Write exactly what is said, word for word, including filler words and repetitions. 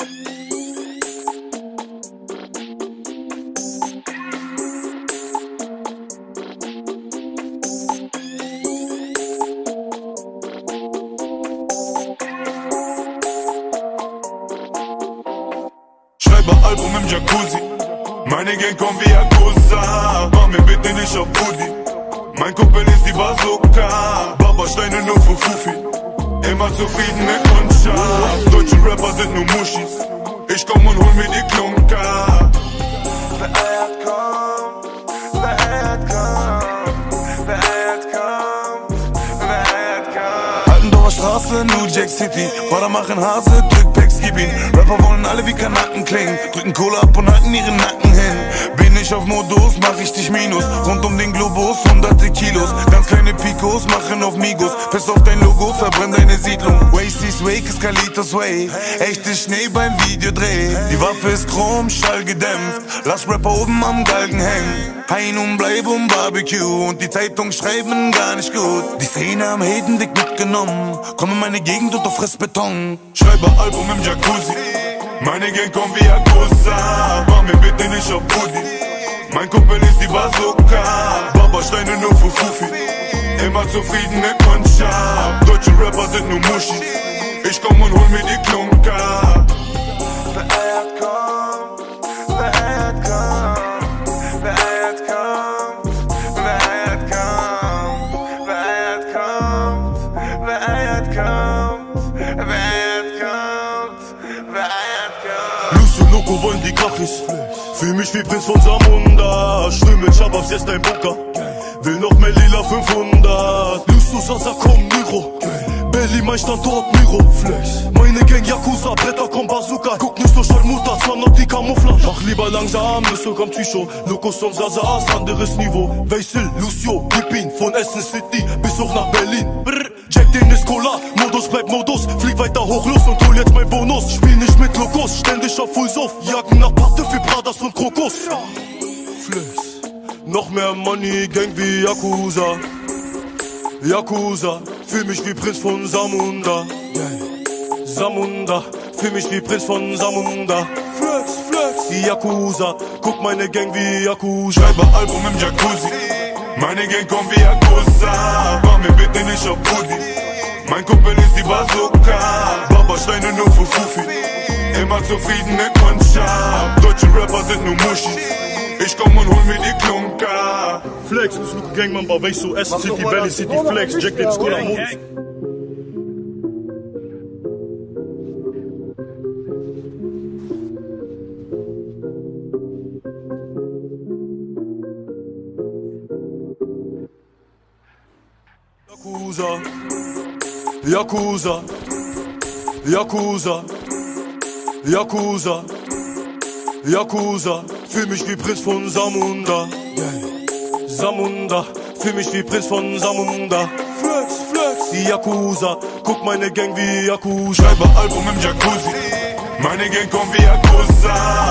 Album im Jacuzzi, meine Gang kommt wie Yakuza. Mach mir bitte nicht auf Booty, mein Kumpel ist die Bazooka. Baba Steine nur für Fufi, immer zufrieden mit Kundschaft. Deutsche Rapper sind nur Muschis, ich komm und hol mir die Klunker. Beeiert kommt, beeiert kommt, beeiert kommt, beeiert kommt. Altendorfer Straße, New Jack City, Bader machen Hase, drück Packs, gib ihn. Rapper wollen alle wie Kanaken klingen, drücken Kohle ab und halten ihren Nacken hin. Bin ich auf Modus, mach richtig Minus, rund um den Globus, hunderte Kilos. Ganz kleine Picos, machen auf Migos, fest auf dein Logo, verbrenn deine Siedlung. Wasties Wake ist Kalitos Way, echte Schnee beim Videodreh. Die Waffe ist chrom, schallgedämpft, lass Rapper oben am Galgen hängen. Hein und bleib um Barbecue und die Zeitung schreiben gar nicht gut. Die Szene am Hedenweg mitgenommen, komm in meine Gegend und du frisst Beton. Schreibe Album im Jacuzzi, meine Gang kommt wie Yakuza. Mach mir bitte nicht auf Booty, mein Kumpel ist die Bazooka. Baba Steine nur für Fufi, immer zufrieden mit Kundschaft. Deutsche Rapper sind nur Muschis, ich komm und hol mir die Klunker. Beeiert kommt, beeiert kommt, beeiert kommt, beeiert kommt, beeiert kommt, beeiert kommt, beeiert kommt, beeiert kommt. Lucio Loco wollen die Kachis, fühl mich wie Prinz von Samunda. Schwimm mit Shababs, jetzt dein Bunker, will noch mehr lila fünfhundert. Lucio Sasa, komm Niro, Belly, mein Standort Miro. Flex, meine Gang Yakuza, Bretter, komm Bazooka. Guck nicht so Scharmuta, zwar noch die Camouflage. Mach lieber langsam, Lucio kommt Psycho. Locos und Sasa, anderes Niveau. Weissel, Lucio, gib ihn von Essen City bis hoch nach Berlin. Brr, Jack Dennis Cola, Modus bleibt Modus. Flieg weiter hoch los und hol jetzt mein Bonus. Spiel nicht mit Locos, ständig auf Full Sof. Jagen nach Patte für Pradas und Krokos. Flex, noch mehr Money, Gang wie Yakuza. Yakuza, fühl mich wie Prinz von Samunda. Samunda, fühl mich wie Prinz von Samunda. Flex, Flex, die Yakuza, guck meine Gang wie Yakuza. Schreibe Album im Jacuzzi, meine Gang kommt wie Yakuza. Mach mir bitte nicht auf Booty, mein Kumpel ist die Bazooka. Baba Steine nur für Fufi, immer zufrieden mit Kundschaft. Deutsche Rapper sind nur Muschis, ich komm und hol mir die Klunker. Flex, Luke Gangman, Weißo, Essen City, Belly City, Flex, Jack Dennis Cola, Modus. Yakuza, Yakuza, Yakuza, Yakuza, Yakuza, fühl mich wie Prinz von Samunda. Samunda, fühl mich wie Prinz von Samunda. Flex, Flex, die Yakuza, guck meine Gang wie Yakuza. Schreibe Album im Jacuzzi, meine Gang kommt wie Yakuza.